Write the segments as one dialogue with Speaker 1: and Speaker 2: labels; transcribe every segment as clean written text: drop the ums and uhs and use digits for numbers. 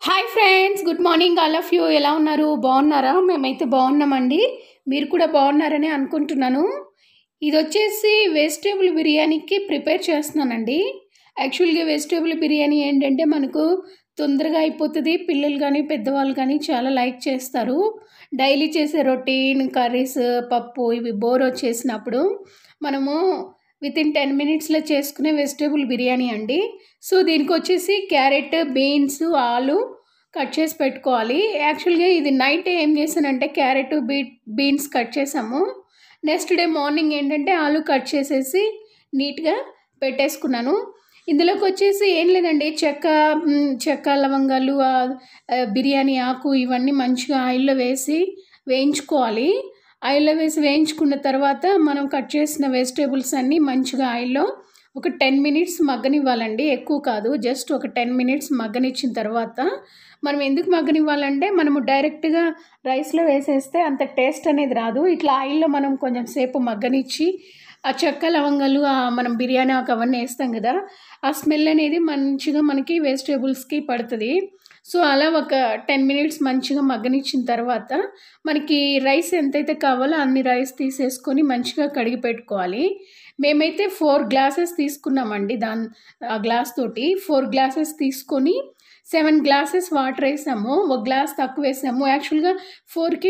Speaker 1: Hi friends, good morning all of you. ఎలా ఉన్నారు? బాగున్నారా? మేమైతే బాగున్నామండి. మీరు కూడా బాగున్నారని అనుకుంటున్నాను. ఇది వచ్చేసి వెజిటేబుల్ బిర్యానీకి ప్రిపేర్ చేస్తున్నానండి. యాక్చువల్గా వెజిటేబుల్ బిర్యానీ ఏంటంటే మనకు తొందరగా అయిపోతుంది. పిల్లలు కానీ పెద్దవాళ్ళు కానీ చాలా లైక్ చేస్తారు. డైలీ చేసే రొటీన్ కర్రీస్, పప్పు ఇవి బోర్ వచ్చేసినప్పుడు మనము వితిన్ 10 మినిట్స్లో చేసుకునే వెజిటేబుల్ బిర్యానీ అండి. సో దీనికి వచ్చేసి క్యారెట్, బీన్స్, ఆలు కట్ చేసి పెట్టుకోవాలి. యాక్చువల్గా ఇది నైట్ ఏం చేశానంటే క్యారెట్, బీన్స్ కట్ చేసాము. నెక్స్ట్ డే మార్నింగ్ ఏంటంటే ఆలు కట్ చేసేసి నీట్గా పెట్టేసుకున్నాను. ఇందులోకి వచ్చేసి ఏం లేదండి, చెక్క లవంగాలు, బిర్యానీ ఆకు ఇవన్నీ మంచిగా ఆయిల్లో వేసి వేయించుకోవాలి. ఆయిల్లో వేసి వేయించుకున్న తర్వాత మనం కట్ చేసిన వెజిటేబుల్స్ అన్నీ మంచిగా ఆయిల్లో ఒక 10 మినిట్స్ మగ్గనివ్వాలండి. ఎక్కువ కాదు, జస్ట్ ఒక 10 మినిట్స్ మగ్గనిచ్చిన తర్వాత మనం ఎందుకు మగ్గనివ్వాలంటే మనము డైరెక్ట్గా రైస్లో వేసేస్తే అంత టేస్ట్ అనేది రాదు. ఇట్లా ఆయిల్లో మనం కొంచెం సేపు మగ్గనిచ్చి ఆ చెక్క లవంగాలు, మనం బిర్యానీ ఆకు అవన్నీ వేస్తాం కదా, ఆ స్మెల్ అనేది మంచిగా మనకి వెజిటేబుల్స్కి పడుతుంది. సో అలా ఒక 10 మినిట్స్ మంచిగా మగ్గనిచ్చిన తర్వాత మనకి రైస్ ఎంతైతే కావాలో అన్ని రైస్ తీసేసుకొని మంచిగా కడిగి పెట్టుకోవాలి. మేమైతే 4 గ్లాసెస్ తీసుకున్నామండి. ఆ గ్లాస్ తోటి 4 గ్లాసెస్ తీసుకొని 7 గ్లాసెస్ వాటర్ వేసాము. ఒక గ్లాస్ తక్కువ వేసాము. యాక్చువల్గా 4కి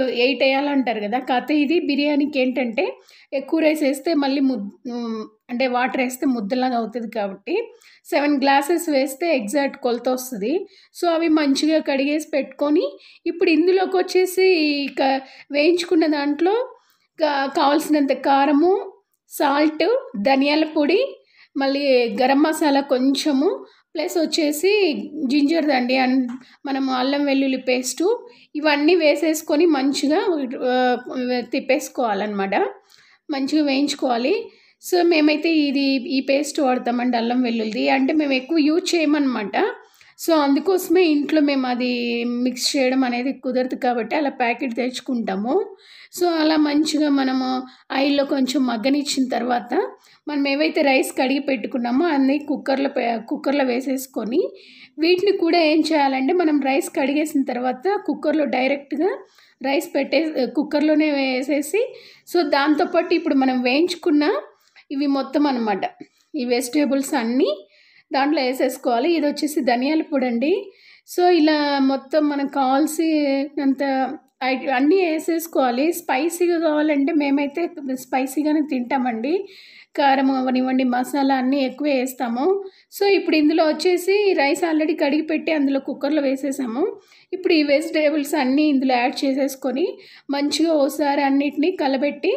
Speaker 1: 8 వేయాలంటారు కదా, కాకపోతే ఇది బిర్యానీకి ఏంటంటే ఎక్కువ రైస్ వేస్తే మళ్ళీ అంటే వాటర్ వేస్తే ముద్దలాగా అవుతుంది కాబట్టి 7 గ్లాసెస్ వేస్తే ఎగ్జాక్ట్ కొలత వస్తుంది. సో అవి మంచిగా కడిగేసి పెట్టుకొని ఇప్పుడు ఇందులోకి వచ్చేసి వేయించుకున్న దాంట్లో కావాల్సినంత కారము, సాల్ట్, ధనియాల పొడి, మళ్ళీ గరం మసాలా కొంచెము, ప్లస్ వచ్చేసి జింజర్ దండి అండ్ మనము అల్లం వెల్లుల్లి పేస్టు ఇవన్నీ వేసేసుకొని మంచిగా తిప్పేసుకోవాలన్నమాట. మంచిగా వేయించుకోవాలి. సో మేమైతే ఈ పేస్ట్ వాడతామండి, అల్లం వెల్లుల్లిది. అంటే మేము ఎక్కువ యూజ్ చేయమన్నమాట. సో అందుకోసమే ఇంట్లో మేము అది మిక్స్ చేయడం అనేది కుదరదు కాబట్టి అలా ప్యాకెట్ తెచ్చుకుంటాము. సో అలా మంచిగా మనము ఆయిల్లో కొంచెం మగ్గనిచ్చిన తర్వాత మనం ఏవైతే రైస్ కడిగి పెట్టుకున్నామో అన్నీ కుక్కర్లో వేసేసుకొని వీటిని కూడా ఏం చేయాలంటే మనం రైస్ కడిగేసిన తర్వాత కుక్కర్లో డైరెక్ట్గా రైస్ కుక్కర్లోనే వేసేసి, సో దాంతోపాటు ఇప్పుడు మనం వేయించుకున్న ఇవి మొత్తం అన్నమాట, ఈ వెజిటేబుల్స్ అన్నీ దాంట్లో వేసేసుకోవాలి. ఇది వచ్చేసి ధనియాల పొడి అండి. సో ఇలా మొత్తం మనకు కావాల్సినంత అన్నీ వేసేసుకోవాలి. స్పైసీగా కావాలంటే మేమైతే స్పైసీగానే తింటామండి. కారం అవనివ్వండి, మసాలా అన్నీ ఎక్కువే వేస్తాము. సో ఇప్పుడు ఇందులో వచ్చేసి రైస్ ఆల్రెడీ కడిగి పెట్టి అందులో కుక్కర్లో వేసేసాము. ఇప్పుడు ఈ వెజిటేబుల్స్ అన్నీ ఇందులో యాడ్ చేసేసుకొని మంచిగా ఓసారి అన్నిటినీ కలబెట్టి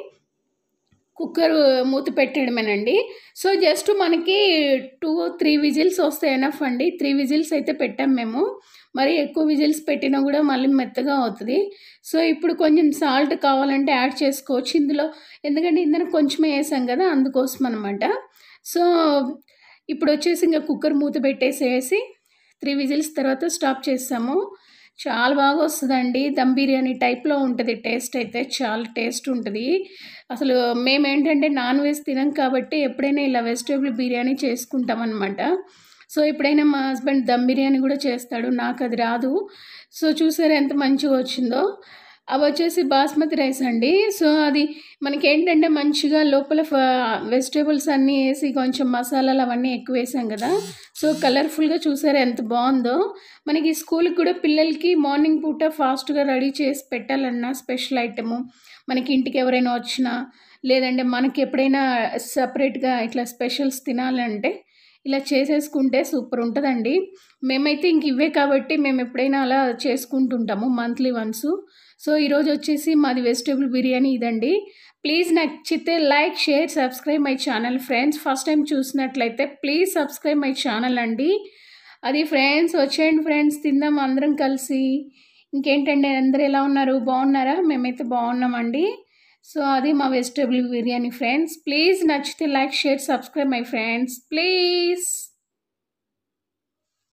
Speaker 1: కుక్కర్ మూత పెట్టడమేనండి. సో జస్ట్ మనకి 2-3 విజిల్స్ వస్తే ఎనఫ్ అండి. 3 విజిల్స్ అయితే పెట్టాం మేము. మరి ఎక్కువ విజిల్స్ పెట్టినా కూడా మళ్ళీ మెత్తగా అవుతుంది. సో ఇప్పుడు కొంచెం సాల్ట్ కావాలంటే యాడ్ చేసుకోవచ్చు ఇందులో, ఎందుకంటే ఇందులో కొంచెమే వేసాం కదా, అందుకోసం అనమాట. సో ఇప్పుడు వచ్చేసి ఇంకా కుక్కర్ మూత పెట్టేసేసి 3 విజిల్స్ తర్వాత స్టాప్ చేసాము. చాలా బాగా వస్తుందండి. దమ్ బిర్యానీ టైప్లో ఉంటుంది. టేస్ట్ అయితే చాలా టేస్ట్ ఉంటుంది. అసలు మేమేంటంటే నాన్ వెజ్ తినం కాబట్టి ఎప్పుడైనా ఇలా వెజిటేబుల్ బిర్యానీ చేసుకుంటాం అనమాట. సో ఎప్పుడైనా మా హస్బెండ్ దమ్ బిర్యానీ కూడా చేస్తాడు, నాకు అది రాదు. సో చూసారా ఎంత మంచిగా వచ్చిందో. అవి వచ్చేసి బాస్మతి రైస్ అండి. సో అది మనకి ఏంటంటే మంచిగా లోపల వెజిటేబుల్స్ అన్నీ వేసి కొంచెం మసాలాలు అవన్నీ ఎక్కువ వేసాం కదా, సో కలర్ఫుల్గా చూసారా ఎంత బాగుందో. మనకి స్కూల్కి కూడా పిల్లలకి మార్నింగ్ పూట ఫాస్ట్గా రెడీ చేసి పెట్టాలన్నా స్పెషల్ ఐటము, మనకి ఇంటికి ఎవరైనా వచ్చినా లేదంటే మనకి ఎప్పుడైనా సపరేట్గా ఇట్లా స్పెషల్స్ తినాలంటే ఇలా చేసేసుకుంటే సూపర్ ఉంటుందండి. మేమైతే ఇంక ఇవే కాబట్టి మేము ఎప్పుడైనా అలా చేసుకుంటుంటాము మంత్లీ వన్స్. సో ఈరోజు వచ్చేసి మాది వెజిటేబుల్ బిర్యానీ ఇదండి. ప్లీజ్ నచ్చితే like, share, subscribe my channel friends. First time చూసినట్లయితే ప్లీజ్ సబ్స్క్రైబ్ మై ఛానల్ అండి. అది ఫ్రెండ్స్, వచ్చేయండి ఫ్రెండ్స్, తిందాం అందరం కలిసి. ఇంకేంటండి, అందరూ ఎలా ఉన్నారు? బాగున్నారా? మేమైతే బాగున్నామండి. సో అది మా వెజిటేబుల్ బిర్యానీ ఫ్రెండ్స్. ప్లీజ్ నచ్చితే like, share, subscribe my friends please.